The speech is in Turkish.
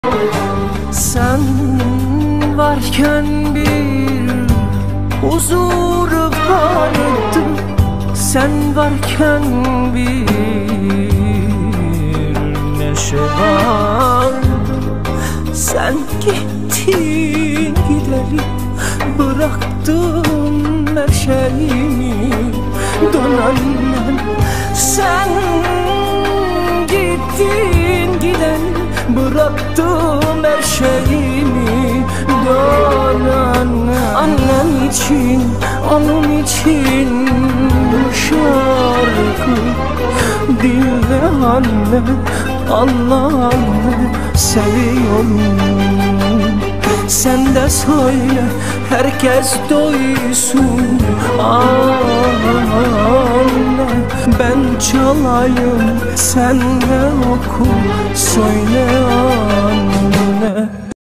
Sen varken bir huzur vardı, sen varken bir neşe vardı. Sen gittin gideli, bıraktın her şeyimi dönemden. Sen gittin gideli, bıraktım her şeyimi dönen. Annem için, onun için bu şarkı dinle anne, anla anne, seviyorum. Sen de söyle, herkes duysun anne. Ben çalayım, sen de oku, söyle anne.